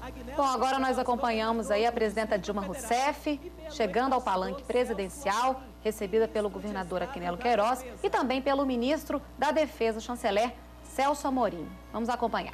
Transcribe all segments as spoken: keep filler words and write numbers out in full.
Bom, agora nós acompanhamos aí a presidenta Dilma Rousseff chegando ao palanque presidencial, recebida pelo governador Aquinelo Queiroz e também pelo ministro da Defesa, o chanceler Celso Amorim. Vamos acompanhar.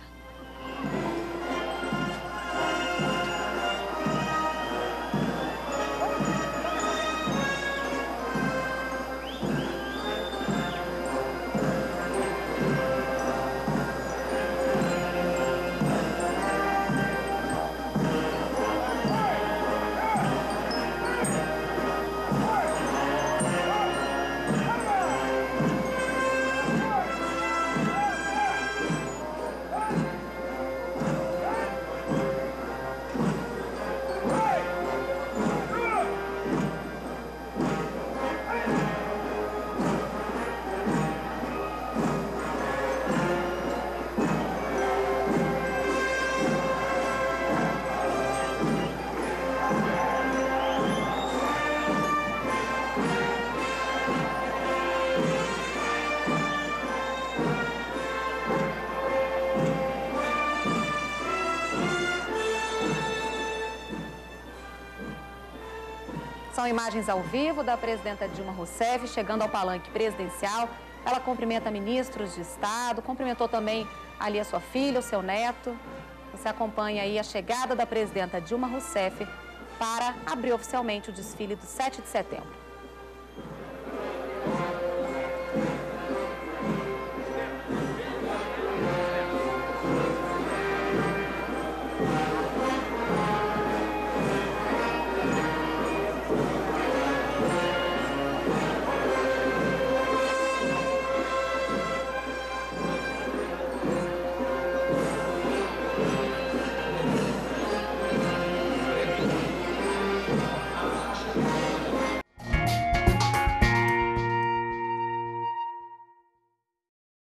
São imagens ao vivo da presidenta Dilma Rousseff chegando ao palanque presidencial. Ela cumprimenta ministros de Estado, cumprimentou também ali a sua filha, o seu neto. Você acompanha aí a chegada da presidenta Dilma Rousseff para abrir oficialmente o desfile do sete de setembro.